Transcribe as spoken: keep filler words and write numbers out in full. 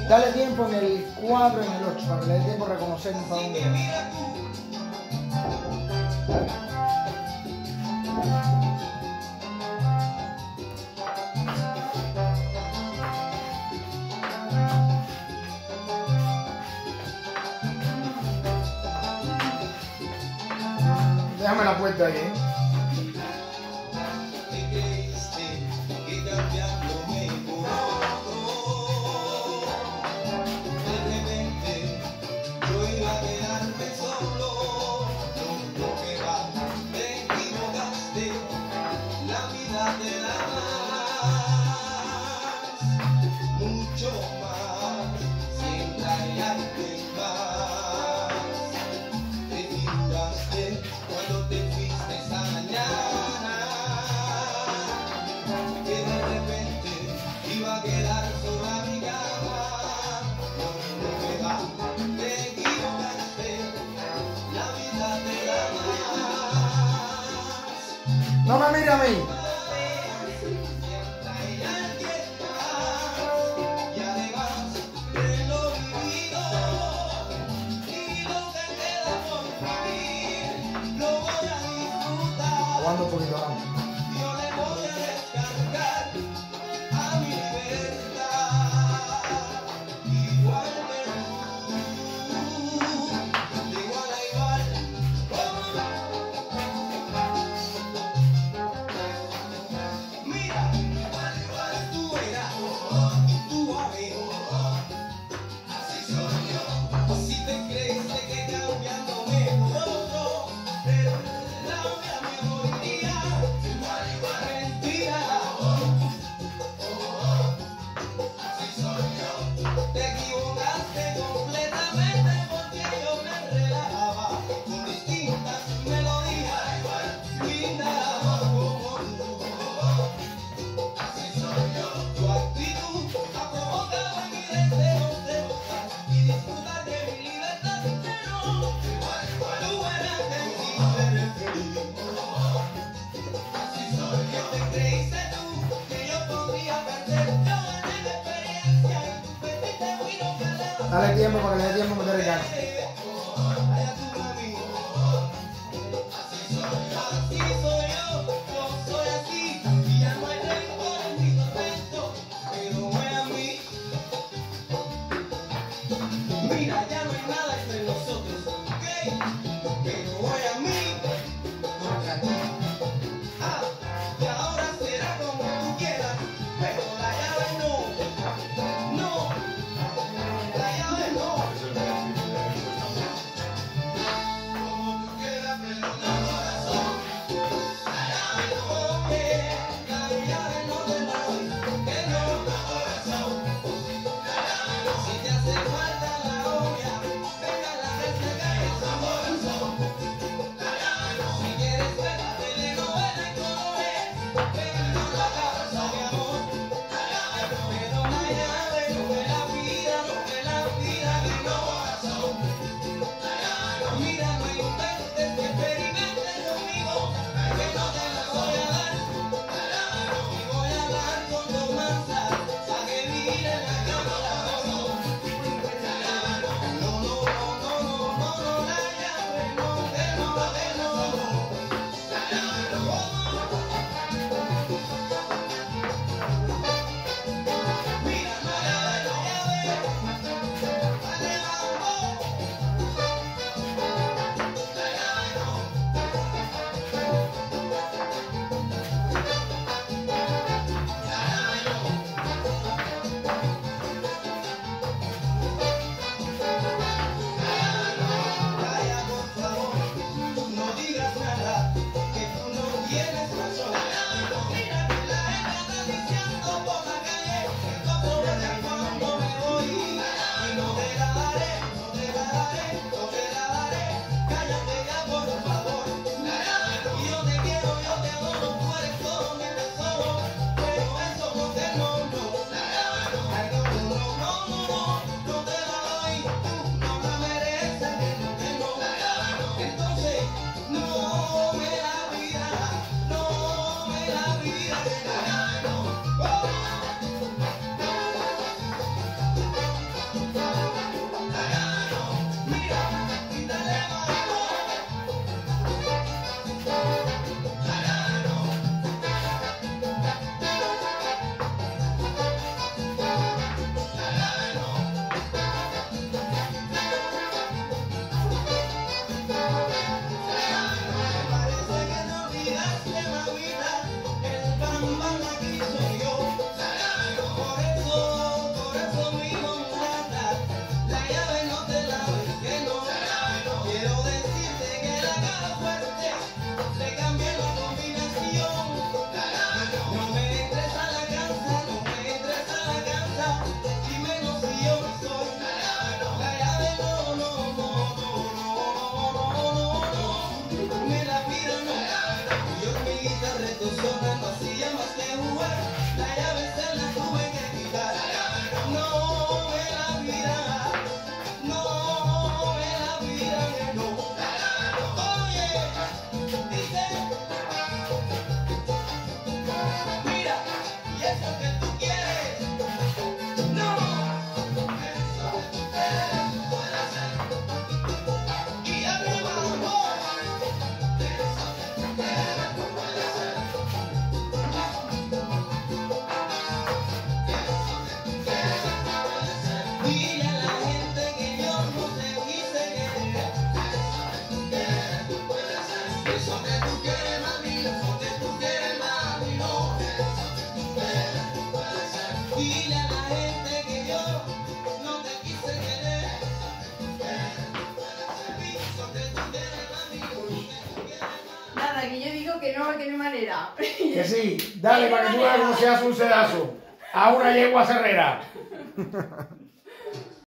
Dale tiempo en el cuatro y en el ocho, para que le dé tiempo a reconocernos para dónde va. Déjame la puerta ahí, ¿eh? No me mire a mí. Aguanta un poquito antes. Dale tiempo para que le dé tiempo a meter el gato. Mira, ya no hay nada entre nosotros, ¿ok? Pero voy a mí contra ti. Ah, y ahora será como tú quieras, pero la llave no. No, la llave no. Dile a la gente que yo no te quise querer. Nada, que yo digo que no, que no hay manera. Que sí, dale para que tú veas cómo se hace un sedazo a una yegua cerrera.